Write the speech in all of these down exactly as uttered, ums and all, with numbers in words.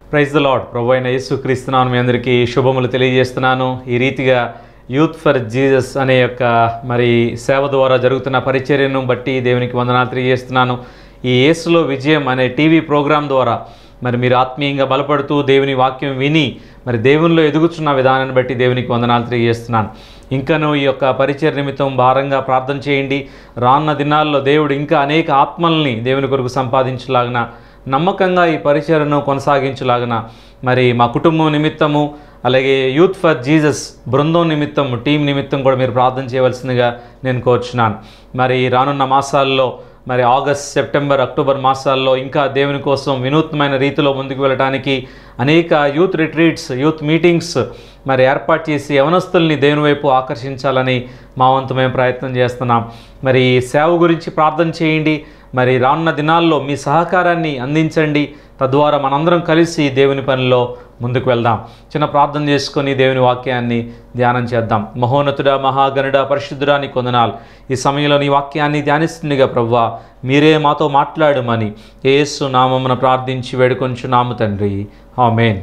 Praise the lord. ప్రభు అయిన యేసుక్రీస్తునామమున మీ అందరికీ శుభములు తెలియజేస్తున్నాను. ఈ రీతిగా యూత్ ఫర్ జీసస్ అనే యొక్క మరి సేవ ద్వారా జరుగుతున్న పరిచర్యను బట్టి దేవునికి వందనాలు తెలియజేస్తున్నాను. ఈ యేసులో విజయం అనే టీవీ ప్రోగ్రాం ద్వారా మరి మీరు ఆత్మీయంగా బలపడుతూ దేవుని వాక్యం విని మరి దేవునిలో ఎదుగుతున్న విధానాన్ని బట్టి దేవునికి వందనాలు తెలియజేస్తున్నాను. ఇంకనూ ఈ యొక్క పరిచర్య నిమిత్తం భారంగా ప్రార్థన చేయండి. రానున్న దినాల్లో దేవుడు ఇంకా అనేక ఆత్మల్ని దేవుని కొరకు సంపాదించలాగిన, నమ్మకంగా ఈ పరిచర్యను కొనసాగించలాగిన మరి మా కుటుంబం నిమిత్తము, అలాగే యూత్ ఫర్ జీసస్ బృందం నిమిత్తం, టీం నిమిత్తం కూడా మీరు ప్రార్థన చేయవలసిందిగా నేను కోరుచున్నాను. మరి రానున్న మాసాల్లో మరి ఆగస్ట్, సెప్టెంబర్, అక్టోబర్ మాసాల్లో ఇంకా దేవుని కోసం వినూత్నమైన రీతిలో ముందుకు వెళ్ళడానికి అనేక యూత్ రిట్రీట్స్, యూత్ మీటింగ్స్ మరి ఏర్పాటు చేసి యవనస్తుల్ని దేవుని వైపు ఆకర్షించాలని మా వంతు మేము ప్రయత్నం చేస్తున్నాం. మరి సేవ గురించి ప్రార్థన చేయండి. మరి రానున్న దినాల్లో మీ సహకారాన్ని అందించండి. తద్వారా మనందరం కలిసి దేవుని పనిలో ముందుకు వెళ్దాం. చిన్న ప్రార్థన చేసుకొని దేవుని వాక్యాన్ని ధ్యానం చేద్దాం. మహోన్నతుడా, మహాగణుడా, పరిశుద్ధుడా నీకు వందనాలు. ఈ సమయంలో నీ వాక్యాన్ని ధ్యానిస్తుందిగా ప్రభువా, మీరే మాతో మాట్లాడమని యేసు నామమున ప్రార్థించి వేడుకొంచున్నాము తండ్రి, ఆమేన్.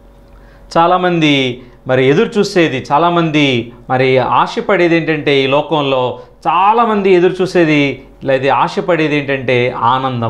చాలామంది మరి ఎదురు చూసేది, చాలామంది మరి ఆశపడేది ఏంటంటే, ఈ లోకంలో చాలామంది ఎదురు చూసేది లేదా ఆశపడేది ఏంటంటే ఆనందం.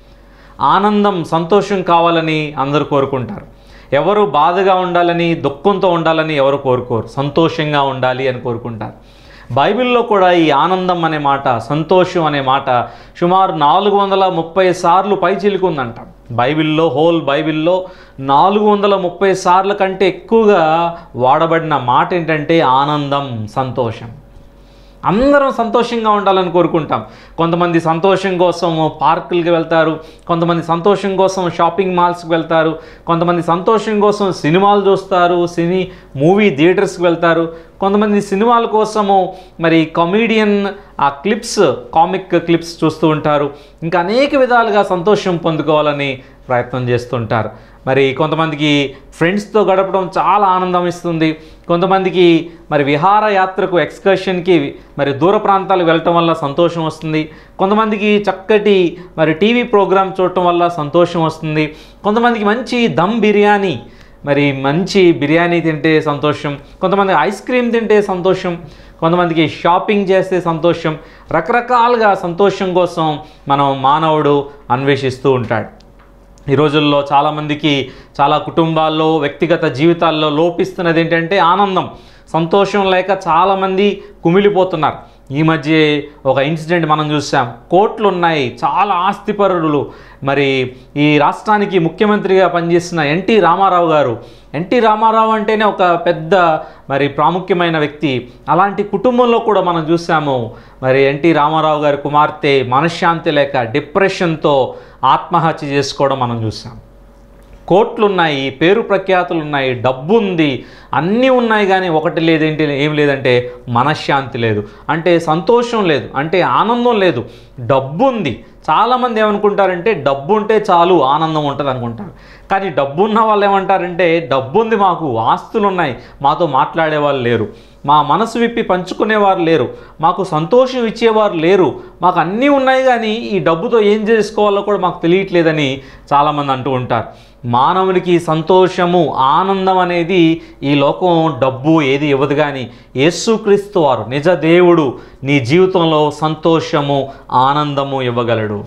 ఆనందం, సంతోషం కావాలని అందరూ కోరుకుంటారు. ఎవరు బాధగా ఉండాలని, దుఃఖంతో ఉండాలని ఎవరు కోరుకోరు. సంతోషంగా ఉండాలి అని కోరుకుంటారు. బైబిల్లో కూడా ఈ ఆనందం అనే మాట, సంతోషం అనే మాట సుమారు నాలుగు వందల ముప్పై సార్లు పైచిలుకుందంట. బైబిల్లో, హోల్ బైబిల్లో నాలుగు వందల ముప్పై సార్ల కంటే ఎక్కువగా వాడబడిన మాట ఏంటంటే ఆనందం, సంతోషం. అందరం సంతోషంగా ఉండాలని కోరుకుంటాం. కొంతమంది సంతోషం కోసం పార్కులకి వెళ్తారు, కొంతమంది సంతోషం కోసం షాపింగ్ మాల్స్కి వెళ్తారు, కొంతమంది సంతోషం కోసం సినిమాలు చూస్తారు, సినీ మూవీ థియేటర్స్కి వెళ్తారు, కొంతమంది సినిమాల కోసము మరి కమీడియన్ ఆ క్లిప్స్, కామిక్ క్లిప్స్ చూస్తూ ఉంటారు. ఇంకా అనేక విధాలుగా సంతోషం పొందుకోవాలని ప్రయత్నం చేస్తుంటారు. మరి కొంతమందికి ఫ్రెండ్స్తో గడపడం చాలా ఆనందం ఇస్తుంది. కొంతమందికి మరి విహారయాత్రకు, ఎక్స్కర్షన్కి మరి దూర ప్రాంతాలకు వెళ్ళటం వల్ల సంతోషం వస్తుంది. కొంతమందికి చక్కటి మరి టీవీ ప్రోగ్రాం చూడటం వల్ల సంతోషం వస్తుంది. కొంతమందికి మంచి దమ్ బిర్యానీ, మరి మంచి బిర్యానీ తింటే సంతోషం. కొంతమంది ఐస్ క్రీమ్ తింటే సంతోషం. కొంతమందికి షాపింగ్ చేస్తే సంతోషం. రకరకాలుగా సంతోషం కోసం మనం మానవుడు అన్వేషిస్తూ ఉంటాడు. ఈ రోజుల్లో చాలామందికి, చాలా కుటుంబాల్లో, వ్యక్తిగత జీవితాల్లో లోపిస్తున్నది ఏంటంటే ఆనందం. సంతోషం లేక చాలామంది కుమిలిపోతున్నారు. ఈ మధ్య ఒక ఇన్సిడెంట్ మనం చూసాం. కోట్లు ఉన్నాయి, చాలా ఆస్తిపరులు. మరి ఈ రాష్ట్రానికి ముఖ్యమంత్రిగా పనిచేసిన ఎన్టీ రామారావు గారు, ఎన్టీ రామారావు అంటేనే ఒక పెద్ద మరి ప్రాముఖ్యమైన వ్యక్తి. అలాంటి కుటుంబంలో కూడా మనం చూసాము మరి ఎన్టీ రామారావు గారి కుమార్తె మనశ్శాంతి లేక డిప్రెషన్తో ఆత్మహత్య చేసుకోవడం మనం చూసాం. కోట్లున్నాయి, పేరు ప్రఖ్యాతులు ఉన్నాయి, డబ్బు ఉంది, అన్నీ ఉన్నాయి, కానీ ఒకటి లేదేంటి, ఏం లేదంటే మనశ్శాంతి లేదు, అంటే సంతోషం లేదు, అంటే ఆనందం లేదు. డబ్బు ఉంది. చాలామంది ఏమనుకుంటారంటే డబ్బు ఉంటే చాలు ఆనందం ఉంటుంది అనుకుంటారు. కానీ డబ్బు ఉన్న వాళ్ళు ఏమంటారంటే డబ్బు ఉంది, మాకు ఆస్తులు ఉన్నాయి, మాతో మాట్లాడేవాళ్ళు లేరు, మా మనసు విప్పి పంచుకునేవారు లేరు, మాకు సంతోషం ఇచ్చేవారు లేరు, మాకు అన్నీ ఉన్నాయి కానీ ఈ డబ్బుతో ఏం చేసుకోవాలో కూడా మాకు తెలియట్లేదని చాలామంది అంటూ ఉంటారు. మానవునికి సంతోషము, ఆనందం అనేది ఈ లోకం, డబ్బు ఏది ఇవ్వదు. కానీ యేసుక్రీస్తు వారు, నిజ దేవుడు, నీ జీవితంలో సంతోషము, ఆనందము ఇవ్వగలడు.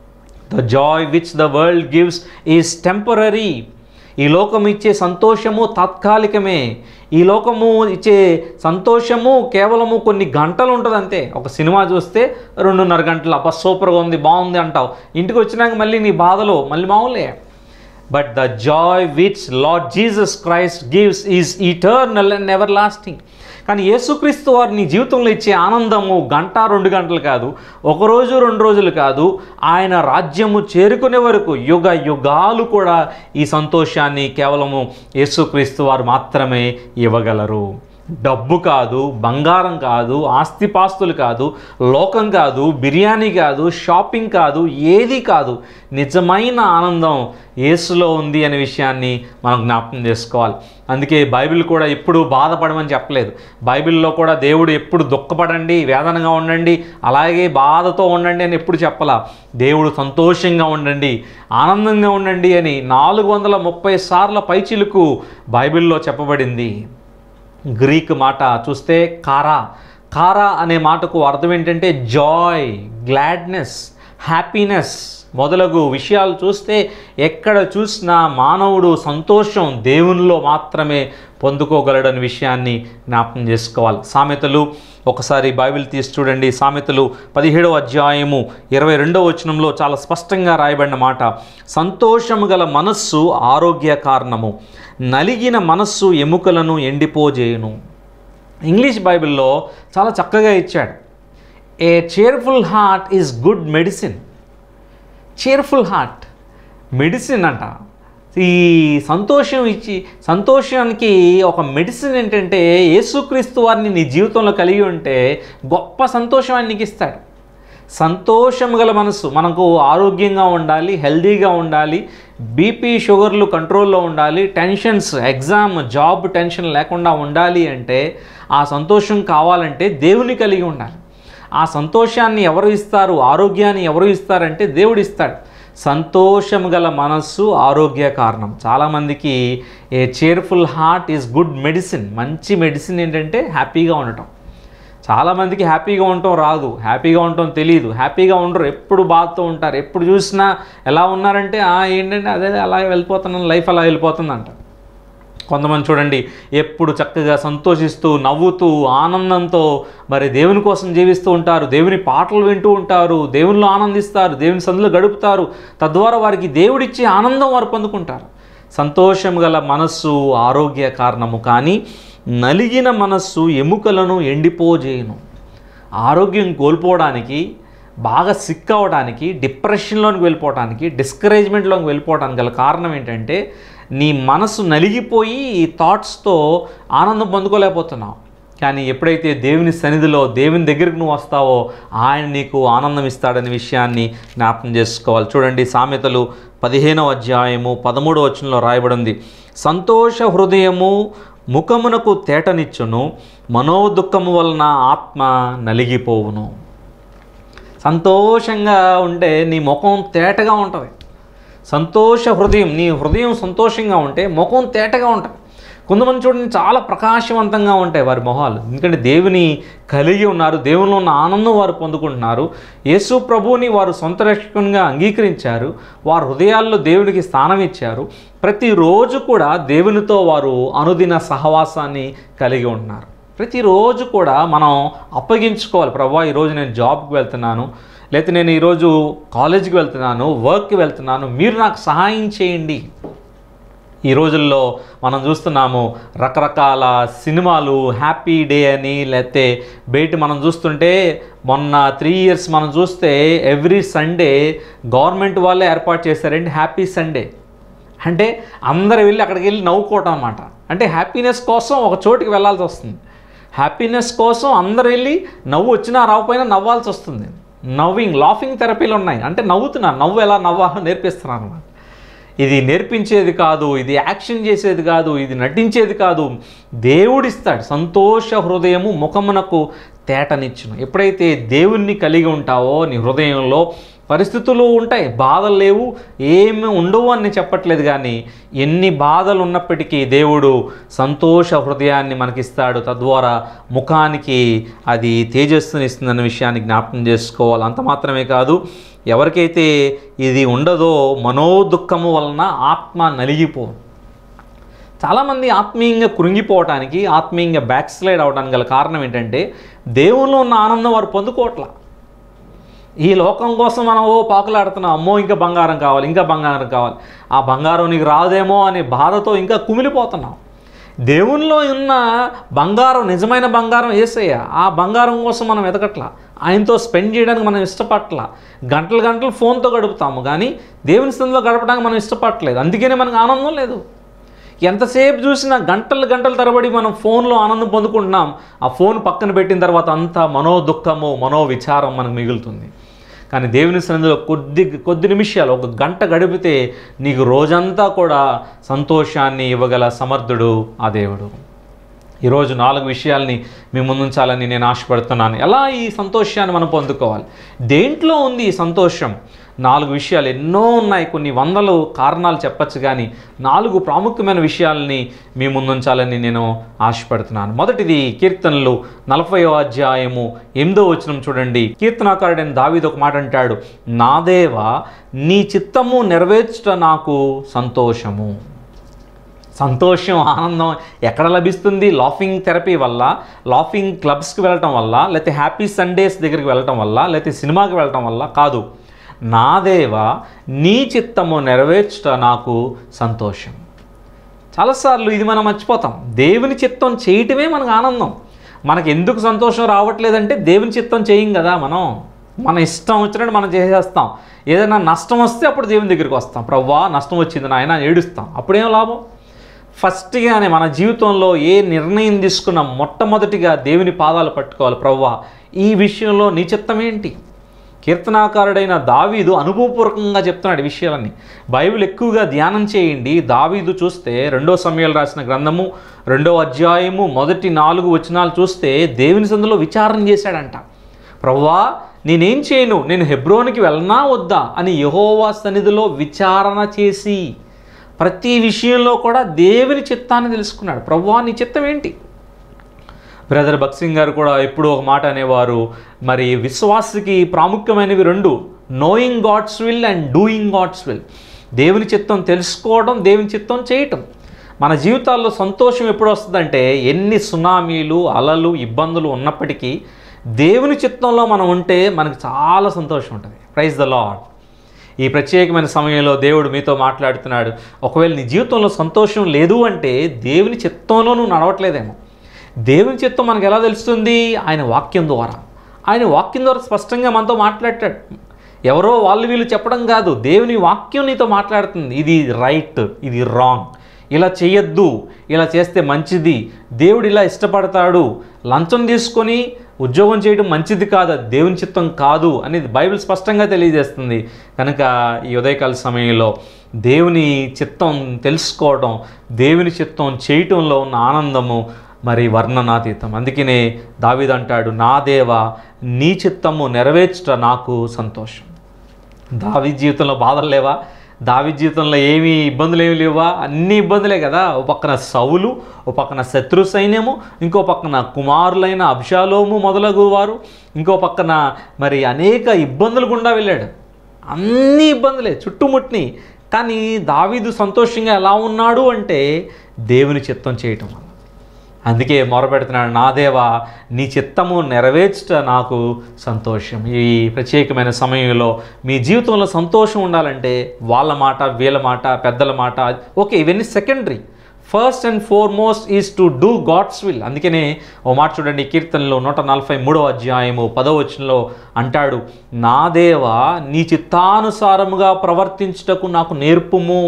The joy which the world gives is temporary. ఈ లోకం ఇచ్చే సంతోషము తాత్కాలికమే. ఈ లోకము ఇచ్చే సంతోషము కేవలము కొన్ని గంటలు ఉంటుంది అంతే. ఒక సినిమా చూస్తే రెండున్నర గంటలు, అబ్బా సూపర్గా ఉంది, బాగుంది అంటావు. ఇంటికి వచ్చినాక మళ్ళీ నీ బాధలో మళ్ళీ మామూలే. But the joy which Lord Jesus Christ gives is eternal and everlasting. కానీ యేసుక్రీస్తు వారు నీ జీవితంలో ఇచ్చే ఆనందము గంట, రెండు గంటలు కాదు, ఒకరోజు, రెండు రోజులు కాదు, ఆయన రాజ్యము చేరుకునే వరకు యుగ యుగాలు కూడా ఈ సంతోషాన్ని కేవలము యేసుక్రీస్తు వారు మాత్రమే ఇవ్వగలరు. డబ్బు కాదు, బంగారం కాదు, ఆస్తిపాస్తులు కాదు, లోకం కాదు, బిర్యానీ కాదు, షాపింగ్ కాదు, ఏది కాదు. నిజమైన ఆనందం యేసులో ఉంది అనే విషయాన్ని మనం జ్ఞాపకం చేసుకోవాలి. అందుకే బైబిల్ కూడా ఎప్పుడు బాధపడమని చెప్పలేదు. బైబిల్లో కూడా దేవుడు ఎప్పుడు దుఃఖపడండి, వేదనగా ఉండండి, అలాగే బాధతో ఉండండి అని ఎప్పుడు చెప్పలా. దేవుడు సంతోషంగా ఉండండి, ఆనందంగా ఉండండి అని నాలుగు వందల ముప్పై సార్ల పైచిలుకు బైబిల్లో చెప్పబడింది. గ్రీక్ మాట చూస్తే కారా. కారా అనే మాటకు అర్థం ఏంటంటే జాయ్, గ్లాడ్నెస్, హ్యాపీనెస్ మొదలగు విషయాలు చూస్తే ఎక్కడ చూసినా మానవుడు సంతోషం దేవునిలో మాత్రమే పొందుకోగలడని విషయాన్ని జ్ఞాపకం చేసుకోవాలి. సామెతలు ఒకసారి బైబిల్ తీసి చూడండి. సామెతలు పదిహేడవ అధ్యాయము ఇరవై రెండవ వచనంలో చాలా స్పష్టంగా రాయబడిన మాట, సంతోషము గల మనస్సు ఆరోగ్య కారణము, నలిగిన మనస్సు ఎముకలను ఎండిపోజేయును. ఇంగ్లీష్ బైబిల్లో చాలా చక్కగా ఇచ్చాడు. A cheerful heart is good medicine. Cheerful heart medicine అంట. ఈ సంతోషం ఇచ్చి సంతోషానికి ఒక మెడిసిన్ ఏంటంటే యేసుక్రీస్తు వారిని నీ జీవితంలో కలిగి ఉంటే గొప్ప సంతోషాన్ని నీకు ఇస్తాడు. సంతోషం గల మనసు, మనకు ఆరోగ్యంగా ఉండాలి, హెల్దీగా ఉండాలి, బీపీ షుగర్లు కంట్రోల్లో ఉండాలి, టెన్షన్స్, ఎగ్జామ్, జాబ్ టెన్షన్ లేకుండా ఉండాలి అంటే ఆ సంతోషం కావాలంటే దేవుని కలిగి ఉండాలి. ఆ సంతోషాన్ని ఎవరు ఇస్తారు, ఆరోగ్యాన్ని ఎవరు ఇస్తారంటే దేవుడు ఇస్తాడు. సంతోషం గల మనస్సు ఆరోగ్య కారణం. చాలామందికి a cheerful heart is good medicine. మంచి మెడిసిన్ ఏంటంటే హ్యాపీగా ఉండటం. చాలామందికి హ్యాపీగా ఉండటం రాదు, హ్యాపీగా ఉండటం తెలియదు, హ్యాపీగా ఉండరు, ఎప్పుడు బాధతో ఉంటారు. ఎప్పుడు చూసినా ఎలా ఉన్నారంటే ఏంటంటే అదే అలాగే వెళ్ళిపోతున్నాను, లైఫ్ అలా వెళ్ళిపోతుందంట. కొంతమంది చూడండి ఎప్పుడు చక్కగా సంతోషిస్తూ నవ్వుతూ ఆనందంతో మరి దేవుని కోసం జీవిస్తూ ఉంటారు, దేవుని పాటలు వింటూ ఉంటారు, దేవునిలో ఆనందిస్తారు, దేవుని సందులో గడుపుతారు. తద్వారా వారికి దేవుడిచ్చే ఆనందం వారు పొందుకుంటారు. సంతోషం గల మనస్సు ఆరోగ్య కారణము, కానీ నలిగిన మనస్సు ఎముకలను ఎండిపోజేయును. ఆరోగ్యం కోల్పోవడానికి, బాగా సిక్ అవ్వడానికి, డిప్రెషన్లోకి వెళ్ళిపోవడానికి, డిస్కరేజ్మెంట్లోకి వెళ్ళిపోవడానికి గల కారణం ఏంటంటే నీ మనసు నలిగిపోయి ఈ థాట్స్తో ఆనందం పొందుకోలేకపోతున్నావు. కానీ ఎప్పుడైతే దేవుని సన్నిధిలో దేవుని దగ్గరికి నువ్వు వస్తావో ఆయన నీకు ఆనందం ఇస్తాడనే విషయాన్ని జ్ఞాపకం చేసుకోవాలి. చూడండి సామెతలు పదిహేనవ అధ్యాయము పదమూడవ వచనంలో రాయబడింది, సంతోష హృదయము ముఖమునకు తేటనిచ్చును, మనోదుఃఖము వలన ఆత్మ నలిగిపోవును. సంతోషంగా ఉంటే నీ ముఖం తేటగా ఉంటుంది. సంతోష హృదయం, నీ హృదయం సంతోషంగా ఉంటే ముఖం తేటగా ఉంటుంది. కొంతమంది చూడండి చాలా ప్రకాశవంతంగా ఉంటాయి వారి మొహాలు, ఎందుకంటే దేవుని కలిగి ఉన్నారు, దేవునిలో ఉన్న ఆనందం వారు పొందుకుంటున్నారు. యేసు ప్రభువుని వారు సొంత రక్షకునిగా అంగీకరించారు, వారి హృదయాల్లో దేవునికి స్థానం ఇచ్చారు. ప్రతిరోజు కూడా దేవునితో వారు అనుదిన సహవాసాన్ని కలిగి ఉంటున్నారు. ప్రతిరోజు కూడా మనం అప్పగించుకోవాలి, ప్రభువా ఈరోజు నేను జాబ్కి వెళ్తున్నాను, లేకపోతే నేను ఈరోజు కాలేజీకి వెళ్తున్నాను, వర్క్కి వెళ్తున్నాను, మీరు నాకు సహాయం చేయండి. ఈ రోజుల్లో మనం చూస్తున్నాము రకరకాల సినిమాలు, హ్యాపీ డే అని, లేకపోతే బయట మనం చూస్తుంటే మొన్న త్రీ ఇయర్స్ మనం చూస్తే ఎవ్రీ సండే గవర్నమెంట్ వాళ్ళే ఏర్పాటు చేశారండి హ్యాపీ సండే. అంటే అందరు వెళ్ళి అక్కడికి వెళ్ళి నవ్వుకోవటం అన్నమాట. అంటే హ్యాపీనెస్ కోసం ఒక చోటుకి వెళ్ళాల్సి వస్తుంది. హ్యాపీనెస్ కోసం అందరు వెళ్ళి నవ్వు వచ్చినా రాకపోయినా నవ్వాల్సి వస్తుంది. నవ్వింగ్, లాఫింగ్ థెరపీలు ఉన్నాయి. అంటే నవ్వుతున్నా, నవ్వు ఎలా నవ్వాలో నేర్పిస్తున్నాను అన్నమాట. ఇది నేర్పించేది కాదు, ఇది యాక్షన్ చేసేది కాదు, ఇది నటించేది కాదు, దేవుడిస్తాడు. సంతోష హృదయము ముఖమునకు తేటనిచ్చును. ఎప్పుడైతే దేవుణ్ణి కలిగి ఉంటావో నీ హృదయంలో పరిస్థితులు ఉంటాయి, బాధలు లేవు, ఏమి ఉండవు అని చెప్పట్లేదు. కానీ ఎన్ని బాధలు ఉన్నప్పటికీ దేవుడు సంతోష హృదయాన్ని మనకిస్తాడు. తద్వారా ముఖానికి అది తేజస్సునిస్తుందన్న విషయాన్ని జ్ఞాపకం చేసుకోవాలి. అంత మాత్రమే కాదు, ఎవరికైతే ఇది ఉండదో మనోదుఃఖము వలన ఆత్మ నలిగిపో. చాలామంది ఆత్మీయంగా కృంగిపోవటానికి, ఆత్మీయంగా బ్యాక్ స్లైడ్ అవడానికి గల కారణం ఏంటంటే దేవునిలో ఉన్న ఆనందం వారు పొందుకోవట్లా. ఈ లోకం కోసం మనం ఓ పాకులాడుతున్నాం, అమ్మో ఇంకా బంగారం కావాలి, ఇంకా బంగారం కావాలి, ఆ బంగారం నీకు రాదేమో అనే బాధతో ఇంకా కుమిలిపోతున్నాం. దేవునిలో ఉన్న బంగారం, నిజమైన బంగారం యేసయ్య. ఆ బంగారం కోసం మనం ఎదగట్లా, ఆయనతో స్పెండ్ చేయడానికి మనం ఇష్టపడట్లా. గంటలు గంటలు ఫోన్తో గడుపుతాము కానీ దేవుని స్థితిలో గడపడానికి మనం ఇష్టపడట్లేదు. అందుకనే మనకు ఆనందం లేదు. ఎంతసేపు చూసినా గంటలు గంటల తరబడి మనం ఫోన్లో ఆనందం పొందుకుంటున్నాం. ఆ ఫోన్ పక్కన పెట్టిన తర్వాత అంతా మనో దుఃఖము, మనో విచారం మనకు మిగులుతుంది. కానీ దేవుని సన్నిధిలో కొద్ది కొద్ది నిమిషాలు, ఒక గంట గడిపితే నీకు రోజంతా కూడా సంతోషాన్ని ఇవ్వగల సమర్థుడు ఆ దేవుడు. ఈరోజు నాలుగు విషయాల్ని మీ ముందుంచాలని నేను ఆశపడుతున్నాను. ఎలా ఈ సంతోషాన్ని మనం పొందుకోవాలి, దేంట్లో ఉంది ఈ సంతోషం? నాలుగు విషయాలు ఎన్నో ఉన్నాయి, కొన్ని వందలు కారణాలు చెప్పచ్చు, కానీ నాలుగు ప్రాముఖ్యమైన విషయాలని మీ ముందుంచాలని నేను ఆశపడుతున్నాను. మొదటిది కీర్తనలు నలభైవ అధ్యాయము ఎనిమిదో వచనం చూడండి. కీర్తనాకారుడైన దావీదు ఒక మాట అంటాడు, నా దేవా నీ చిత్తము నెరవేర్చుట నాకు సంతోషము. సంతోషం, ఆనందం ఎక్కడ లభిస్తుంది? లాఫింగ్ థెరపీ వల్ల, లాఫింగ్ క్లబ్స్కి వెళ్ళటం వల్ల, లేకపోతే హ్యాపీ సండేస్ దగ్గరికి వెళ్ళటం వల్ల, లేకపోతే సినిమాకి వెళ్ళటం వల్ల కాదు. నా దేవా నీ చిత్తము నెరవేర్చుట నాకు సంతోషం. చాలాసార్లు ఇది మనం మర్చిపోతాం. దేవుని చిత్తం చేయటమే మనకు ఆనందం. మనకు ఎందుకు సంతోషం రావట్లేదంటే దేవుని చిత్తం చేయం కదా. మనం మన ఇష్టం వచ్చినట్టు మనం చేసేస్తాం. ఏదైనా నష్టం వస్తే అప్పుడు దేవుని దగ్గరికి వస్తాం, ప్రవ్వా నష్టం వచ్చింది నాయన ఏడుస్తాం. అప్పుడేం లాభం? ఫస్ట్గానే మన జీవితంలో ఏ నిర్ణయం తీసుకున్నా మొట్టమొదటిగా దేవుని పాదాలు పట్టుకోవాలి. ప్రవ్వా ఈ విషయంలో నీ చిత్తం ఏంటి? కీర్తనాకారుడైన దావీదు అనుభవపూర్వకంగా చెప్తున్నాడు ఈ విషయాలన్నీ. బైబిల్ ఎక్కువగా ధ్యానం చేయండి. దావీదు చూస్తే రెండో సమూయేలు రాసిన గ్రంథము రెండో అధ్యాయము మొదటి నాలుగు వచనాలు చూస్తే దేవుని సందులో విచారణ చేశాడంట. ప్రవ్వా నేనేం చేయను, నేను హెబ్రోనికి వెళ్ళనా వద్దా అని యెహోవా సన్నిధిలో విచారణ చేసి ప్రతి విషయంలో కూడా దేవుని చిత్తాన్ని తెలుసుకున్నాడు. ప్రవ్వా నీ చిత్తం ఏంటి? బ్రదర్ భగత్ సింగ్ గారు కూడా ఎప్పుడూ ఒక మాట అనేవారు, మరి విశ్వాసకి ప్రాముఖ్యమైనవి రెండు, knowing God's will and doing God's will. దేవుని చిత్తం తెలుసుకోవడం, దేవుని చిత్తం చేయటం. మన జీవితాల్లో సంతోషం ఎప్పుడు వస్తుందంటే ఎన్ని సునామీలు, అలలు, ఇబ్బందులు ఉన్నప్పటికీ దేవుని చిత్తంలో మనం ఉంటే మనకు చాలా సంతోషం ఉంటుంది. Praise the Lord. ఈ ప్రత్యేకమైన సమయంలో దేవుడు మీతో మాట్లాడుతున్నాడు. ఒకవేళ నీ జీవితంలో సంతోషం లేదు అంటే దేవుని చిత్తంలో నువ్వు నడవట్లేదేమో. దేవుని చిత్తం మనకు ఎలా తెలుస్తుంది? ఆయన వాక్యం ద్వారా. ఆయన వాక్యం ద్వారా స్పష్టంగా మనతో మాట్లాడతాడు. ఎవరో వాళ్ళు వీళ్ళు చెప్పడం కాదు, దేవుని వాక్యం నీతో మాట్లాడుతుంది. ఇది రైట్, ఇది రాంగ్, ఇలా చేయొద్దు, ఇలా చేస్తే మంచిది, దేవుడు ఇలా ఇష్టపడతాడు, లంచం తీసుకొని ఉద్యోగం చేయడం మంచిది కాదు, అది దేవుని చిత్తం కాదు అనేది బైబిల్ స్పష్టంగా తెలియజేస్తుంది. కనుక ఈ ఉదయకాల సమయంలో దేవుని చిత్తం తెలుసుకోవడం, దేవుని చిత్తం చేయటంలో ఉన్న ఆనందము మరి వర్ణనాతీతం. అందుకనే దావీదు అంటాడు, నా దేవా నీ చిత్తము నెరవేర్చుట నాకు సంతోషం. దావీదు జీవితంలో బాధలు లేవా? దావీదు జీవితంలో ఏమీ ఇబ్బందులు ఏమి లేవా? అన్ని ఇబ్బందులే కదా. ఓ పక్కన సౌలు, ఓ పక్కన శత్రు సైన్యము, ఇంకో పక్కన కుమారులైన అబ్షాలోము మొదలగు వారు, ఇంకో పక్కన మరి అనేక ఇబ్బందులు గుండా వెళ్ళాడు. అన్ని ఇబ్బందులే చుట్టుముట్ని. కానీ దావీదు సంతోషంగా ఎలా ఉన్నాడు అంటే దేవుని చిత్తం చేయటం వల్ల. అందుకే మొరపెడుతున్నాడు, నా దేవా నీ చిత్తము నెరవేర్చుట నాకు సంతోషం. ఈ ప్రత్యేకమైన సమయంలో మీ జీవితంలో సంతోషం ఉండాలంటే వాళ్ళ మాట, వీళ్ళ మాట, పెద్దల మాట ఓకే, ఇవన్నీ secondary. First and foremost is to do God's will. అందుకనే ఓ మాట చూడండి, కీర్తనలో నూట నలభై మూడవ అధ్యాయము పదో వచనంలో అంటాడు, నా దేవా నీ చిత్తానుసారముగా ప్రవర్తించుటకు నాకు నేర్పుము.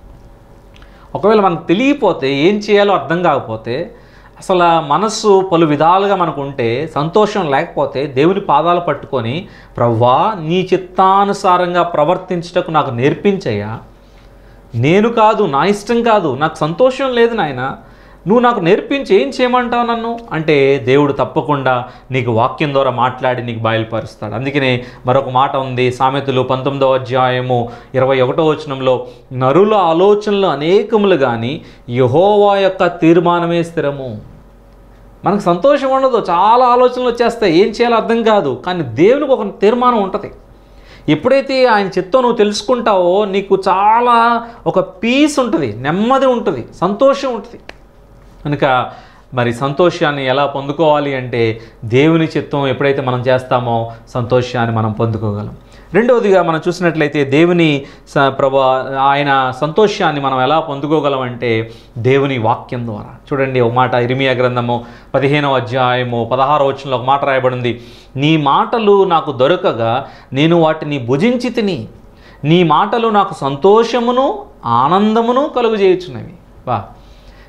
ఒకవేళ మనకు తెలియపోతే, ఏం చేయాలో అర్థం కాకపోతే, అసలు మనస్సు పలు విధాలుగా మనకు ఉంటే, సంతోషం లేకపోతే దేవుని పాదాలు పట్టుకొని ప్రవ్వా నీ చిత్తానుసారంగా ప్రవర్తించుటకు నాకు నేర్పించయ్యా, నేను కాదు, నా ఇష్టం కాదు, నాకు సంతోషం లేదు నాయన, నువ్వు నాకు నేర్పించి ఏం చేయమంటావు నన్ను అంటే దేవుడు తప్పకుండా నీకు వాక్యం ద్వారా మాట్లాడి నీకు బయలుపరుస్తాడు. అందుకనే మరొక మాట ఉంది, సామెతలు పంతొమ్మిదవ అధ్యాయము ఇరవై ఒకటో వచనంలో, నరుల ఆలోచనలు అనేకములు కానీ యెహోవా యొక్క తీర్మానమే స్థిరము. మనకు సంతోషం ఉండదు, చాలా ఆలోచనలు వచ్చేస్తాయి, ఏం చేయాలో అర్థం కాదు. కానీ దేవునికి ఒక తీర్మానం ఉంటుంది. ఎప్పుడైతే ఆయన చిత్తం నువ్వు తెలుసుకుంటావో నీకు చాలా ఒక పీస్ ఉంటుంది, నెమ్మది ఉంటుంది, సంతోషం ఉంటుంది. కనుక మరి సంతోషాన్ని ఎలా పొందుకోవాలి అంటే దేవుని చిత్తం ఎప్పుడైతే మనం చేస్తామో సంతోషాన్ని మనం పొందుకోగలం. రెండవదిగా మనం చూసినట్లయితే దేవుని ప్రభా ఆయన సంతోషాన్ని మనం ఎలా పొందుకోగలం అంటే దేవుని వాక్యం ద్వారా. చూడండి ఒక మాట, ఇర్మియా గ్రంథము పదిహేనవ అధ్యాయము పదహారవ వచనంలో ఒక మాట రాయబడింది, నీ మాటలు నాకు దొరకగా నేను వాటిని భుజించి తిని, నీ మాటలు నాకు సంతోషమును ఆనందమును కలుగజేయుచున్నవి. వా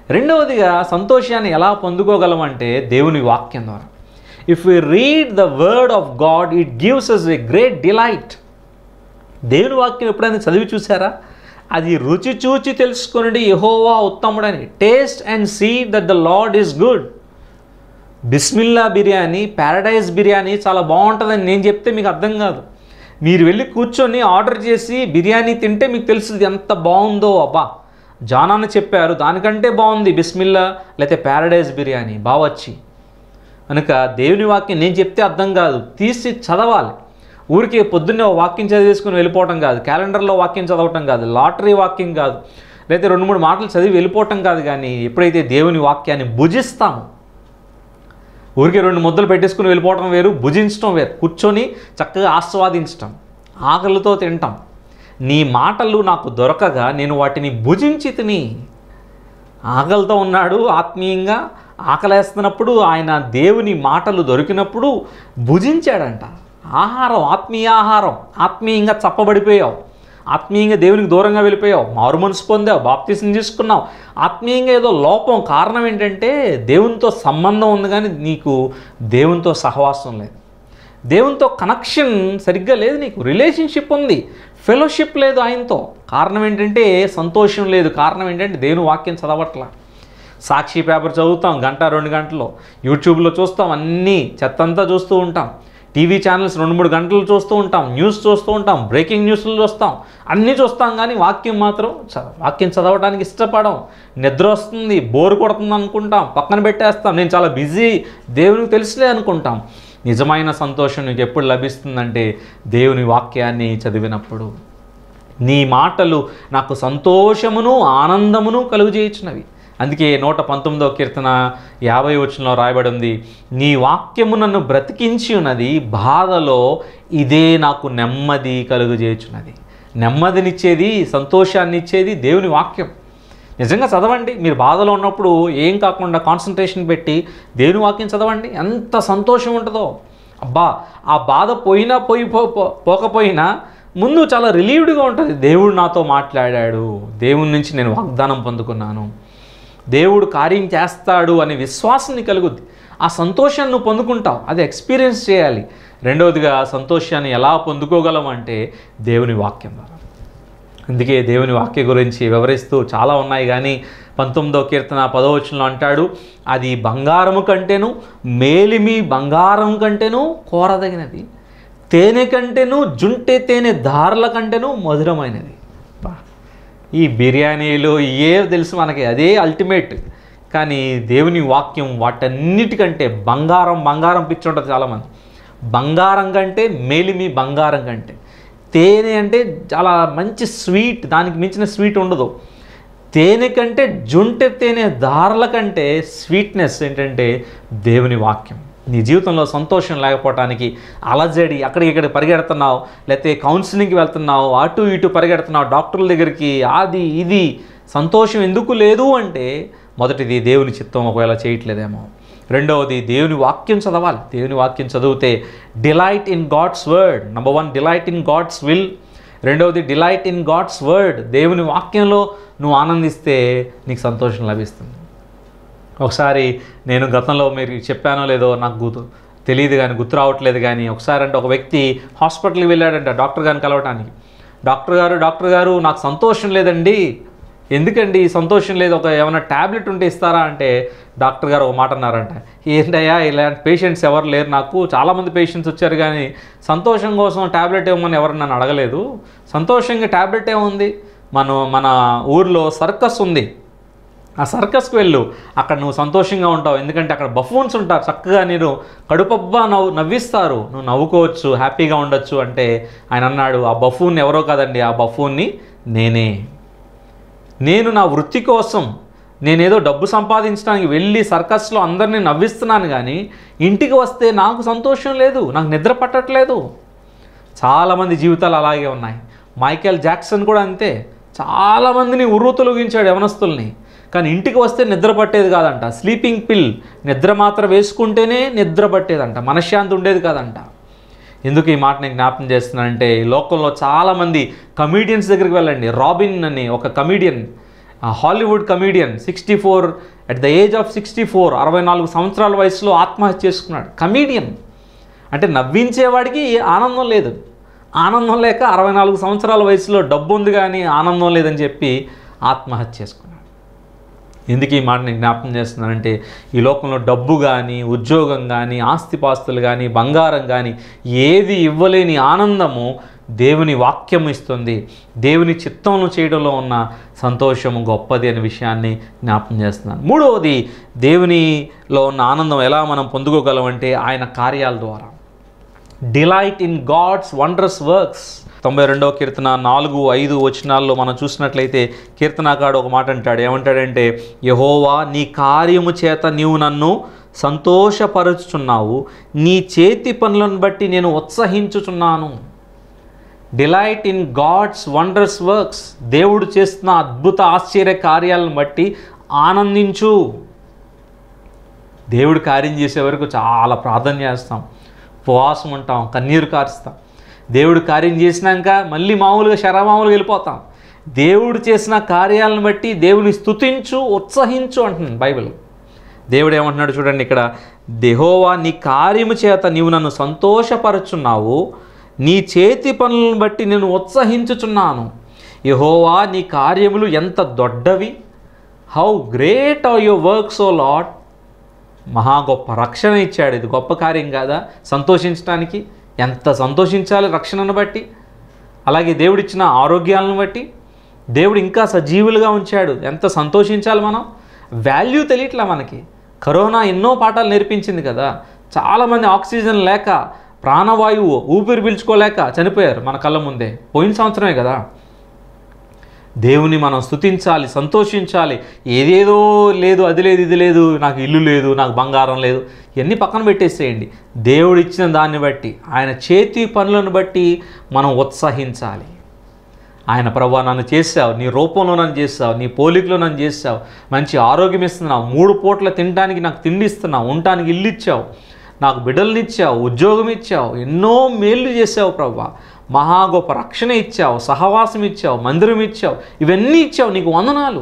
రెండవదిగా సంతోషాన్ని ఎలా పొందుకోగలం అంటే దేవుని వాక్యం ద్వారా. If we read the word of God it gives us a great delight. దేవుని వాక్యం ఎప్పుడైనా చదివి చూసారా? అది రుచి చూచి తెలుసుకొనుడి యెహోవా ఉత్తముడని. Taste and see that the Lord is good. Bismillah biryani, Paradise biryani చాలా బాగుంటుందని నేను చెప్తే మీకు అర్థం కాదు. మీరు వెళ్ళి కూర్చొని ఆర్డర్ చేసి బిర్యానీ తింటే మీకు తెలుస్తుంది ఎంత బాగుందో. అబ్బా జానాన్న చెప్పారు దానికంటే బాగుంది బిస్మిల్లా లేకపోతే ప్యారడైజ్ బిర్యానీ బావచ్చి. కనుక దేవుని వాక్యం నేను చెప్తే అర్థం కాదు, తీసి చదవాలి. ఊరికి పొద్దున్నే వాక్యం చదివేసుకుని వెళ్ళిపోవటం కాదు, క్యాలెండర్లో వాక్యం చదవటం కాదు, లాటరీ వాక్యం కాదు, లేకపోతే రెండు మూడు మాటలు చదివి వెళ్ళిపోవటం కాదు. కానీ ఎప్పుడైతే దేవుని వాక్యాన్ని భుజిస్తామో, ఊరికే రెండు ముద్దలు పెట్టేసుకుని వెళ్ళిపోవటం వేరు, భుజించడం వేరు. కూర్చొని చక్కగా ఆస్వాదించటం, ఆకలితో తింటాం. నీ మాటలు నాకు దొరకగా నేను వాటిని భుజించి తిని. ఆకలితో ఉన్నాడు ఆత్మీయంగా, ఆకలేస్తున్నప్పుడు ఆయన దేవుని మాటలు దొరికినప్పుడు భుజించాడంట. ఆహారం, ఆత్మీయ ఆహారం. ఆత్మీయంగా చప్పబడిపోయావు, ఆత్మీయంగా దేవునికి దూరంగా వెళ్ళిపోయావు, మారు మనసు పొందావు, బాప్తిసం తీసుకున్నావు. ఆత్మీయంగా ఏదో లోపం. కారణం ఏంటంటే దేవునితో సంబంధం ఉంది కానీ నీకు దేవునితో సహవాసం లేదు, దేవునితో కనెక్షన్ సరిగ్గా లేదు, నీకు రిలేషన్షిప్ ఉంది, ఫెలోషిప్ లేదు ఆయనతో. కారణం ఏంటంటే సంతోషం లేదు. కారణం ఏంటంటే దేవుని వాక్యం చదవట్లా. సాక్షి పేపర్ చదువుతాం గంట రెండు గంటలు, యూట్యూబ్లో చూస్తాం, అన్నీ చెత్తంతా చూస్తూ ఉంటాం, టీవీ ఛానల్స్ రెండు మూడు గంటలు చూస్తూ ఉంటాం, న్యూస్ చూస్తూ ఉంటాం, బ్రేకింగ్ న్యూస్లు చూస్తాం, అన్నీ చూస్తాం. కానీ వాక్యం మాత్రం వాక్యం చదవడానికి ఇష్టపడం. నిద్ర వస్తుంది, బోరు కొడుతుంది అనుకుంటాం, పక్కన పెట్టేస్తాం. నేను చాలా బిజీ, దేవునికి తెలుసులే అనుకుంటాం. నిజమైన సంతోషం నీకు ఎప్పుడు లభిస్తుందంటే దేవుని వాక్యాన్ని చదివినప్పుడు. నీ మాటలు నాకు సంతోషమును ఆనందమును కలుగజేయుచున్నవి. అందుకే నూట పంతొమ్మిదవ కీర్తన యాభై వచనంలో రాయబడి ఉంది, నీ వాక్యము నన్ను బ్రతికించి ఉన్నది, బాధలో ఇదే నాకు నెమ్మది కలుగజేయుచున్నది. నెమ్మదినిచ్చేది, సంతోషాన్ని ఇచ్చేది దేవుని వాక్యం. నిజంగా చదవండి. మీరు బాధలో ఉన్నప్పుడు ఏం కాకుండా కాన్సన్ట్రేషన్ పెట్టి దేవుని వాక్యం చదవండి, ఎంత సంతోషం ఉంటుందో. అబ్బా ఆ బాధ పోయినా పోయి పోకపోయినా ముందు చాలా రిలీవ్డ్గా ఉంటుంది. దేవుడు నాతో మాట్లాడాడు, దేవుడి నుంచి నేను వాగ్దానం పొందుకున్నాను, దేవుడు కార్యం చేస్తాడు అనే విశ్వాసాన్ని కలుగుద్ది. ఆ సంతోషాన్ని నువ్వు పొందుకుంటావు, అది ఎక్స్పీరియన్స్ చేయాలి. రెండవదిగా సంతోషాన్ని ఎలా పొందుకోగలం అంటే దేవుని వాక్యం ద్వారా. అందుకే దేవుని వాక్య గురించి వివరిస్తూ చాలా ఉన్నాయి. కానీ పంతొమ్మిదవ కీర్తన పదవ వచనంలో అంటాడు, అది బంగారము కంటేను మేలిమి బంగారం కంటేను కోరదగినది, తేనె కంటేను జుంటె తేనె దారుల కంటేను మధురమైనది. ఈ బిర్యానీలు ఏ తెలుసు మనకి, అదే అల్టిమేట్. కానీ దేవుని వాక్యం వాటన్నిటికంటే బంగారం బంగారం పిచ్చి ఉంటుంది చాలామంది. బంగారం కంటే మేలిమి బంగారం కంటే, తేనె అంటే చాలా మంచి స్వీట్, దానికి మించిన స్వీట్ ఉండదు. తేనె కంటే జుంటె తేనె దారుల కంటే స్వీట్నెస్ ఏంటంటే దేవుని వాక్యం. నీ జీవితంలో సంతోషం లేకపోవటానికి అలజడి, అక్కడికి ఇక్కడ పరిగెడుతున్నావు, లేకపోతే కౌన్సిలింగ్కి వెళ్తున్నావు, అటు ఇటు పరిగెడుతున్నావు, డాక్టర్ల దగ్గరికి, అది ఇది, సంతోషం ఎందుకు లేదు అంటే మొదటిది దేవుని చిత్తం ఒకవేళ చేయట్లేదేమో. రెండవది దేవుని వాక్యం చదవాలి. దేవుని వాక్యం చదివితే delight in God's word. Number one delight in God's will. రెండవది డిలైట్ ఇన్ గాడ్స్ వర్డ్. దేవుని వాక్యంలో నువ్వు ఆనందిస్తే నీకు సంతోషం లభిస్తుంది. ఒకసారి నేను గతంలో మీరు చెప్పానో లేదో నాకు గుర్తు తెలియదు కానీ గుర్తు రావట్లేదు కానీ ఒకసారి అంటే ఒక వ్యక్తి హాస్పిటల్కి వెళ్ళాడంట డాక్టర్ గారిని కలవటానికి. డాక్టర్ గారు డాక్టర్ గారు నాకు సంతోషం లేదండి. ఎందుకండి సంతోషం లేదు, ఒక ఏమైనా ట్యాబ్లెట్ ఉంటే ఇస్తారా అంటే డాక్టర్ గారు ఒక మాట అన్నారంట, ఏంటయ్యా ఇలాంటి పేషెంట్స్ ఎవరు లేరు, నాకు చాలామంది పేషెంట్స్ వచ్చారు కానీ సంతోషం కోసం ట్యాబ్లెట్ ఇవ్వమని ఎవరు నన్ను అడగలేదు. సంతోషంగా ట్యాబ్లెట్ ఏముంది, మనం మన ఊర్లో సర్కస్ ఉంది, ఆ సర్కస్కి వెళ్ళు, అక్కడ నువ్వు సంతోషంగా ఉంటావు. ఎందుకంటే అక్కడ బఫూన్స్ ఉంటారు, చక్కగా నేను కడుపబ్బా నవ్వు నవ్విస్తారు, నువ్వు నవ్వుకోవచ్చు, హ్యాపీగా ఉండొచ్చు. అంటే ఆయన అన్నాడు, ఆ బఫూన్ ఎవరో కాదండి, ఆ బఫూన్ని నేనే. నేను నా వృత్తి కోసం నేనేదో డబ్బు సంపాదించడానికి వెళ్ళి సర్కస్లో అందరినీ నవ్విస్తున్నాను కానీ ఇంటికి వస్తే నాకు సంతోషం లేదు, నాకు నిద్ర పట్టట్లేదు. చాలామంది జీవితాలు అలాగే ఉన్నాయి. మైకేల్ జాక్సన్ కూడా అంతే, చాలామందిని ఉర్రు తొలగించాడు యవనస్తుల్ని, కానీ ఇంటికి వస్తే నిద్ర పట్టేది కాదంట. స్లీపింగ్ పిల్, నిద్ర మాత్రం వేసుకుంటేనే నిద్ర పట్టేదంట, మనశ్శాంతి ఉండేది కాదంట. ఎందుకు ఈ మాట నేను జ్ఞాపకం చేస్తున్నానంటే ఈ లోకంలో చాలామంది కమీడియన్స్ దగ్గరికి వెళ్ళండి. రాబిన్ అని ఒక comedian, Hollywood comedian sixty four at the age of sixty four అరవై నాలుగు సంవత్సరాల వయసులో ఆత్మహత్య చేసుకున్నాడు. కమీడియన్ అంటే నవ్వించేవాడికి ఆనందం లేదు, ఆనందం లేక అరవై నాలుగు సంవత్సరాల వయసులో డబ్బు ఉంది కానీ ఆనందం లేదని చెప్పి ఆత్మహత్య చేసుకున్నాడు. ఎందుకు ఈ మాట నేను జ్ఞాపకం చేస్తున్నానంటే, ఈ లోకంలో డబ్బు కానీ, ఉద్యోగం కానీ, ఆస్తిపాస్తులు కానీ, బంగారం కానీ ఏది ఇవ్వలేని ఆనందము దేవుని వాక్యం ఇస్తుంది. దేవుని చిత్తంలో చేయడంలో ఉన్న సంతోషము గొప్పది అనే విషయాన్ని జ్ఞాపకం చేస్తున్నాను. మూడవది, దేవునిలో ఉన్న ఆనందం ఎలా మనం పొందుకోగలమంటే ఆయన కార్యాల ద్వారా. Delight in God's wondrous works. తొంభై రెండవ కీర్తన నాలుగు ఐదు వచనాల్లో మనం చూసినట్లయితే కీర్తనాకారుడు ఒక మాట అంటాడు. ఏమంటాడంటే, యెహోవా నీ కార్యము చేత నీవు నన్ను సంతోషపరుచుచున్నావు, నీ చేతి పనులను బట్టి నేను ఉత్సహించుచున్నాను. Delight in God's wondrous works. దేవుడు చేస్తున్న అద్భుత ఆశ్చర్య కార్యాలను బట్టి ఆనందించు. దేవుడు కార్యం చేసే వరకు చాలా ప్రార్థన చేస్తాం, ఉపవాసం ఉంటాం, కన్నీరు కారుస్తాం. దేవుడు కార్యం చేసినాక మళ్ళీ మామూలుగా శరమామూలుగా వెళ్ళిపోతాం. దేవుడు చేసిన కార్యాలను బట్టి దేవుని స్తుతించు, ఉత్సహించు అంటున్నాడు బైబిల్. దేవుడు ఏమంటున్నాడు చూడండి ఇక్కడ, యెహోవా నీ కార్యము చేత నీవు నన్ను సంతోషపరుచున్నావు, నీ చేతి పనులను బట్టి నేను ఉత్సహించుచున్నాను. యెహోవా నీ కార్యములు ఎంత దొడ్డవి, how great are your works O Lord. మహా గొప్ప రక్షణ ఇచ్చాడు. ఇది గొప్ప కార్యం కాదా సంతోషించడానికి? ఎంత సంతోషించాలి రక్షణను బట్టి. అలాగే దేవుడిచ్చిన ఆరోగ్యాలను బట్టి, దేవుడు ఇంకా సజీవులుగా ఉంచాడు, ఎంత సంతోషించాలి మనం. వాల్యూ తెలియట్లా మనకి. కరోనా ఎన్నో పాఠాలు నేర్పించింది కదా. చాలామంది ఆక్సిజన్ లేక, ప్రాణవాయువు ఊపిరి పీల్చుకోలేక చనిపోయారు మన కళ్ళ ముందే. పోయిన సంవత్సరమే కదా. దేవుని మనం స్తుతించాలి, సంతోషించాలి. ఏదేదో లేదు, అది లేదు, ఇది లేదు, నాకు ఇల్లు లేదు, నాకు బంగారం లేదు, ఇవన్నీ పక్కన పెట్టేసేయండి. దేవుడు ఇచ్చిన దాన్ని బట్టి, ఆయన చేతి పనులను బట్టి మనం ఉత్సహించాలి. ఆయన ప్రభువా నన్ను చేసావు, నీ రూపంలో నన్ను చేసావు, నీ పోలికలో నన్ను చేసావు, మంచి ఆరోగ్యం ఇస్తున్నావు, మూడు పూట్ల తినడానికి నాకు తిండి ఇస్తున్నావు, ఉండటానికి ఇల్లు ఇచ్చావు, నాకు బిడ్డల్ని ఇచ్చావు, ఉద్యోగం ఇచ్చావు, ఎన్నో మేళ్ళు చేసావు ప్రభువా, మహా గొప్ప రక్షణ ఇచ్చావు, సహవాసం ఇచ్చావు, మందిరం ఇచ్చావు, ఇవన్నీ ఇచ్చావు, నీకు వందనాలు.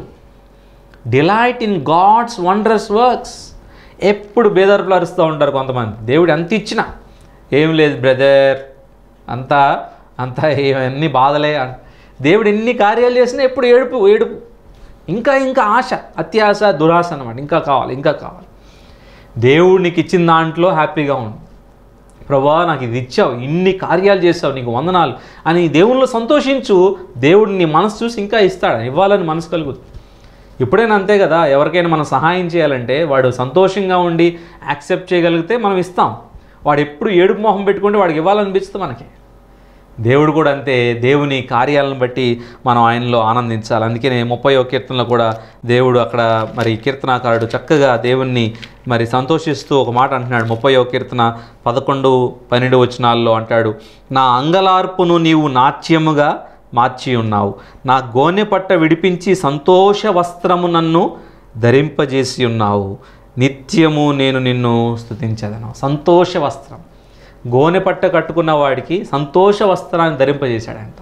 Delight in God's wondrous works. ఎప్పుడు బేదర్పులు అరుస్తూ ఉంటారు కొంతమంది. దేవుడు ఎంత ఇచ్చినా ఏం లేదు బ్రదర్, అంతా అంతా ఇవన్నీ బాధలే. దేవుడు ఎన్ని కార్యాలు చేసినా ఎప్పుడు ఏడుపు ఏడుపు, ఇంకా ఇంకా ఆశ, అత్యాశ, దురాశ అన్నమాట. ఇంకా కావాలి, ఇంకా కావాలి. దేవుడు నీకు ఇచ్చిన దాంట్లో హ్యాపీగా ఉండు. ప్రభా నాకు ఇది ఇచ్చావు, ఇన్ని కార్యాలు చేసావు, నీకు వందనాలు అని దేవునిలో సంతోషించు. దేవుడు నీ మనసు చూసి ఇంకా ఇస్తాడు, ఇవ్వాలని మనసు కలుగుతుంది. ఇప్పుడైనా అంతే కదా. ఎవరికైనా మనం సహాయం చేయాలంటే వాడు సంతోషంగా ఉండి యాక్సెప్ట్ చేయగలిగితే మనం ఇస్తాం. వాడు ఎప్పుడు ఏడుపు మొహం పెట్టుకుంటే వాడికి ఇవ్వాలనిపిస్తుంది మనకి. దేవుడు కూడా అంతే. దేవుని కార్యాలను బట్టి మనం ఆయనలో ఆనందించాలి. అందుకనే ముప్పై ఒక కీర్తనలో కూడా దేవుడు అక్కడ మరి కీర్తనాకారుడు చక్కగా దేవుణ్ణి మరి సంతోషిస్తూ ఒక మాట అంటున్నాడు. ముప్పై ఒక కీర్తన పదకొండు పన్నెండు వచనాల్లో అంటాడు, నా అంగలార్పును నీవు నాట్యముగా మార్చి ఉన్నావు, నా గోనె పట్ట విడిపించి సంతోష వస్త్రము నన్ను ధరింపజేసి ఉన్నావు, నిత్యము నేను నిన్ను స్తుతించదను. సంతోష వస్త్రం, గోనె పట్ట కట్టుకున్న వాడికి సంతోష వస్త్రాన్ని ధరింపజేశాడంట.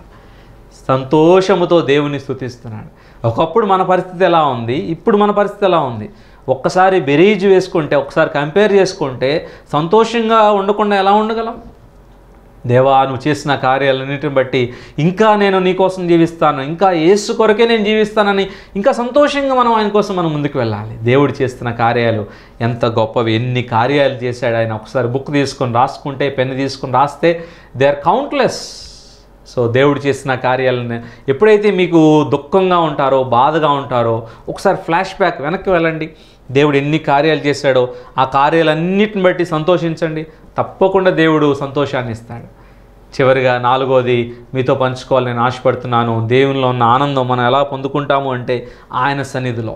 సంతోషముతో దేవుని స్తుతిస్తున్నాడు. ఒకప్పుడు మన పరిస్థితి ఎలా ఉంది, ఇప్పుడు మన పరిస్థితి ఎలా ఉంది, ఒక్కసారి బెరీజ్ వేసుకుంటే, ఒకసారి కంపేర్ చేసుకుంటే సంతోషంగా ఉండకుండా ఎలా ఉండగలం? దేవా నువ్వు చేసిన కార్యాలన్నిటిని బట్టి ఇంకా నేను నీకోసం జీవిస్తాను, ఇంకా యేసు కొరకే నేను జీవిస్తానని ఇంకా సంతోషంగా మనం ఆయన కోసం మనం ముందుకు వెళ్ళాలి. దేవుడు చేస్తున్న కార్యాలు ఎంత గొప్పవి, ఎన్ని కార్యాలు చేశాడు ఆయన. ఒకసారి బుక్ తీసుకొని రాసుకుంటే, పెన్ను తీసుకొని రాస్తే దే ఆర్ కౌంట్లెస్. సో దేవుడు చేసిన కార్యాలను ఎప్పుడైతే మీకు దుఃఖంగా ఉంటారో, బాధగా ఉంటారో, ఒకసారి ఫ్లాష్ బ్యాక్ వెనక్కి వెళ్ళండి. దేవుడు ఎన్ని కార్యాలు చేశాడో ఆ కార్యాలన్నిటిని బట్టి సంతోషించండి. తప్పకుండా దేవుడు సంతోషాన్ని ఇస్తాడు. చివరిగా నాలుగోది మీతో పంచుకోవాలని నేను ఆశపడుతున్నాను. దేవునిలో ఉన్న ఆనందం మనం ఎలా పొందుకుంటాము అంటే ఆయన సన్నిధిలో,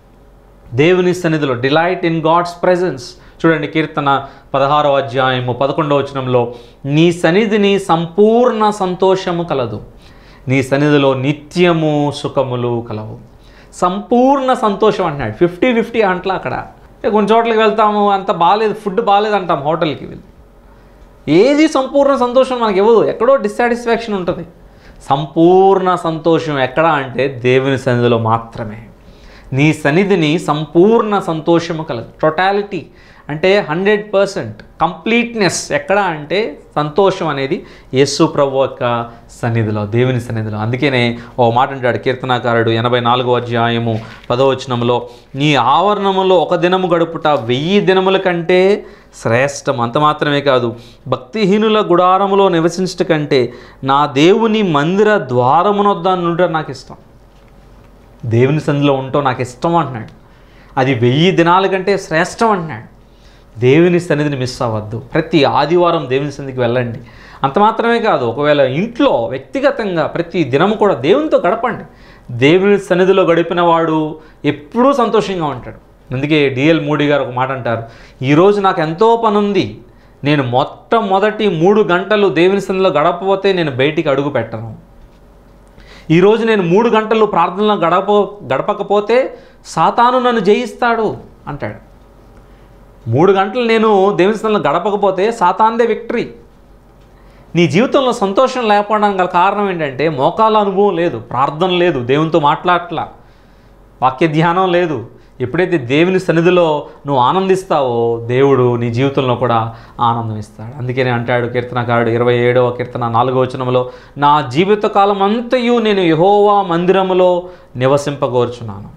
దేవుని సన్నిధిలో. Delight in God's presence. చూడండి కీర్తన పదహారో అధ్యాయము పదకొండవ వచనంలో, నీ సన్నిధిని సంపూర్ణ సంతోషము కలదు, నీ సన్నిధిలో నిత్యము సుఖములు కలవు. సంపూర్ణ సంతోషం అంటున్నాడు. ఫిఫ్టీ ఫిఫ్టీ అంటలా అక్కడ. కొన్ని చోట్లకి వెళ్తాము, అంత బాగాలేదు, ఫుడ్ బాగాలేదు అంటాం హోటల్కి వెళ్ళి. ఏది సంపూర్ణ సంతోషం మనకి ఇవ్వదు, ఎక్కడో డిస్సాటిస్ఫాక్షన్ ఉంటుంది. సంపూర్ణ సంతోషం ఎక్కడ అంటే దేవుని సన్నిధిలో మాత్రమే. నీ సన్నిధిని సంపూర్ణ సంతోషము కలదు. టోటాలిటీ అంటే హండ్రెడ్ పర్సెంట్ కంప్లీట్నెస్ ఎక్కడ అంటే సంతోషం అనేది యేసు ప్రభు యొక్క సన్నిధిలో, దేవుని సన్నిధిలో. అందుకనే ఓ మాట అంటాడు కీర్తనాకారుడు ఎనభై నాలుగో అధ్యాయము పదో వచనంలో, నీ ఆవరణములో ఒక దినము గడుపుట వెయ్యి దినముల కంటే శ్రేష్టం. అంత మాత్రమే కాదు, భక్తిహీనుల గుడారములో నివసించట కంటే నా దేవుని మందిర ద్వారమునొద్ద నుండి నాకు ఇష్టం. దేవుని సన్నిధిలో ఉండటం నాకు ఇష్టం అంటున్నాడు. అది వెయ్యి దినాల కంటే శ్రేష్టం అంటున్నాడు. దేవుని సన్నిధిని మిస్ అవ్వద్దు. ప్రతి ఆదివారం దేవుని సన్నిధికి వెళ్ళండి. అంత మాత్రమే కాదు, ఒకవేళ ఇంట్లో వ్యక్తిగతంగా ప్రతి దినము కూడా దేవునితో గడపండి. దేవుని సన్నిధిలో గడిపిన వాడు ఎప్పుడూ సంతోషంగా ఉంటాడు. అందుకే డిఎల్ మూడీ గారు ఒక మాట అంటారు, ఈరోజు నాకు ఎంతో పని ఉంది, నేను మొట్టమొదటి మూడు గంటలు దేవుని సన్నిధిలో గడపపోతే నేను బయటికి అడుగు పెట్టను. ఈరోజు నేను మూడు గంటలు ప్రార్థనలో గడప గడపకపోతే సాతాను నన్ను జయిస్తాడు అంటాడు. మూడు గంటలు నేను దేవుని సన్నిధిలో గడపకపోతే సాతాన్దే విక్టరీ. నీ జీవితంలో సంతోషం లేకపోవడానికి గల కారణం ఏంటంటే మోకాల అనుభవం లేదు, ప్రార్థన లేదు, దేవునితో మాట్లాడట్లా, వాక్య ధ్యానం లేదు. ఎప్పుడైతే దేవుని సన్నిధిలో నువ్వు ఆనందిస్తావో దేవుడు నీ జీవితంలో కూడా ఆనందం ఇస్తాడు. అందుకనే అంటాడు కీర్తనకారుడు ఇరవై ఏడవ కీర్తన నాలుగవ వచనంలో, నా జీవితకాలం అంతయు నేను యెహోవా మందిరములో నివసింపగోర్చున్నాను.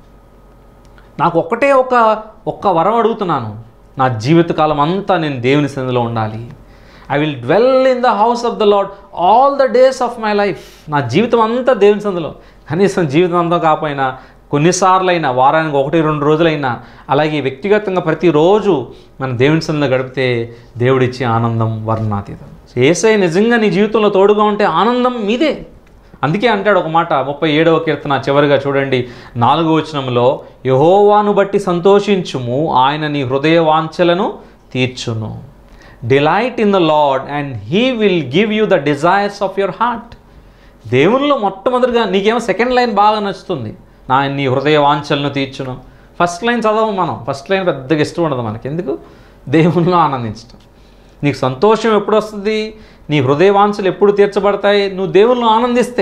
నాకు ఒక్కటే ఒక ఒక్క వరం అడుగుతున్నాను, నా జీవితకాలం అంతా నేను దేవుని సన్నిధిలో ఉండాలి. I will dwell in the house of the Lord all the days of my life. నా జీవితం అంతా దేవుని సన్నిధిలో, కనీసం జీవితం అంతా కాకపోయినా కొన్నిసార్లు అయినా, వారానికి ఒకటి రెండు రోజులైనా, అలాగే వ్యక్తిగతంగా ప్రతిరోజు మన దేవుని సన్నిధిలో గడిపితే దేవుడిచ్చే ఆనందం వర్ణనాతీతం. యేసయ్య నిజంగా నీ జీవితంలో తోడుగా ఉంటే ఆనందం మీదే. అందుకే అంటాడు ఒక మాట ముప్పై ఏడవ కీర్తన చివరిగా చూడండి నాలుగో వచనంలో, యెహోవాను బట్టి సంతోషించుము, ఆయన నీ హృదయ వాంఛలను తీర్చును. Delight in the Lord and he will give you the desires of your heart. దేవునిలో మొట్టమొదటిగా నీకేమో సెకండ్ లైన్ బాగా నచ్చుతుంది, నా నీ హృదయ వాంఛలను తీర్చును. ఫస్ట్ లైన్ చదవం మనం, ఫస్ట్ లైన్ పెద్దగా ఇష్టం ఉండదు మనకి. ఎందుకు? దేవునిలో ఆనందించడం. నీకు సంతోషం ఎప్పుడు వస్తుంది? నీ హృదయ వాంఛలు ఎప్పుడు తీర్చబడతాయి? నువ్వు దేవునిలో ఆనందిస్తే.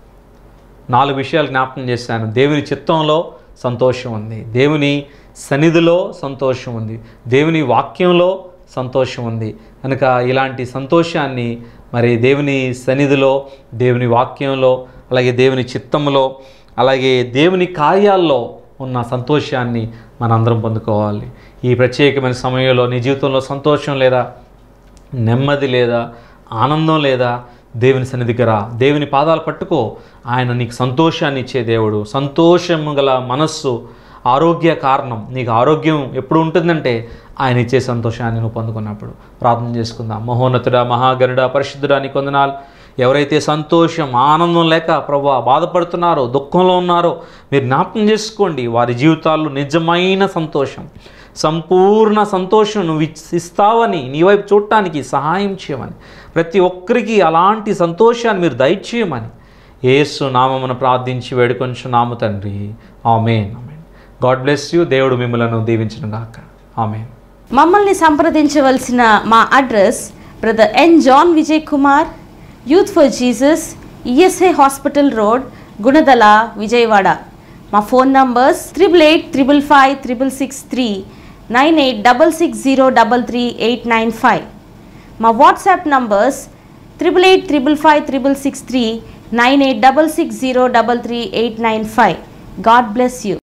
నాలుగు విషయాలు జ్ఞాపకం చేశాను. దేవుని చిత్తంలో సంతోషం ఉంది, దేవుని సన్నిధిలో సంతోషం ఉంది, దేవుని వాక్యంలో సంతోషం ఉంది. కనుక ఇలాంటి సంతోషాన్ని మరి దేవుని సన్నిధిలో, దేవుని వాక్యంలో, అలాగే దేవుని చిత్తంలో, అలాగే దేవుని కార్యాల్లో ఉన్న సంతోషాన్ని మనందరం పొందుకోవాలి. ఈ ప్రత్యేకమైన సమయంలో నీ జీవితంలో సంతోషం లేదా, నెమ్మది లేదా, ఆనందం లేదా, దేవుని సన్నిధికి రా, దేవుని పాదాలు పట్టుకో. ఆయన నీకు సంతోషాన్ని ఇచ్చే దేవుడు. సంతోషము గల మనస్సు ఆరోగ్య కారణం. నీకు ఆరోగ్యం ఎప్పుడు ఉంటుందంటే ఆయన ఇచ్చే సంతోషాన్ని నువ్వు పొందుకున్నప్పుడు. ప్రార్థన చేసుకుందాం. మహోన్నతుడా, మహాగణుడా, పరిశుద్ధుడా, నీకు వందనాలు. ఎవరైతే సంతోషం, ఆనందం లేక ప్రభువా బాధపడుతున్నారో, దుఃఖంలో ఉన్నారో మీరు జ్ఞాపకం చేసుకోండి. వారి జీవితాల్లో నిజమైన సంతోషం, సంపూర్ణ సంతోషం నువ్వు ఇస్తావని, నీ వైపు చూడటానికి సహాయం చేయమని, ప్రతి ఒక్కరికి అలాంటి సంతోషాన్ని మీరు దయచేయమని యేసు నామమున ప్రార్థించి వేడుకొంచున్నాము తండ్రి. ఆమేన్. ఆమేన్. God bless you. దేవుడు మిమ్మలను దీవించును గాక. ఆమేన్. మమ్మల్ని సంప్రదించవలసిన మా address brother N John Vijay Kumar, youth for Jesus, ESI hospital road, Gunadala, Vijayawada. మా phone numbers triple eight triple five triple six three, nine eight double six zero double three eight nine five. మా WhatsApp numbers triple eight triple five triple six three, nine eight double six zero double three eight nine five. God bless you.